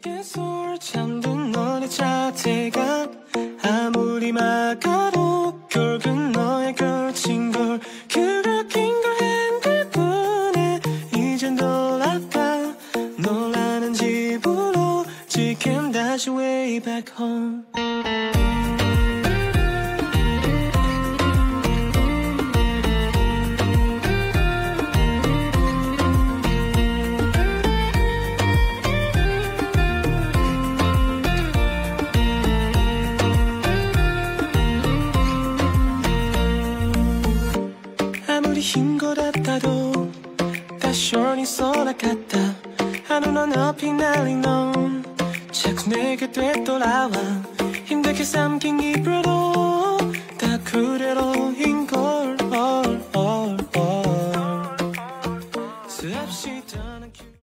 계속 잠든 너의 자태가 아무리 막아도 결국 너의 걸친 걸 그걸 낀걸 핸들 뿐에 이젠 돌아가 너라는 집으로 지금 다시 way back home. 힘 것 같아도 다시 어린 소라 같다 하늘 높이 날린 넌 자꾸 내게 되돌아와 힘들게 삼킨 입으로도 다 그대로인걸 수없이 떠난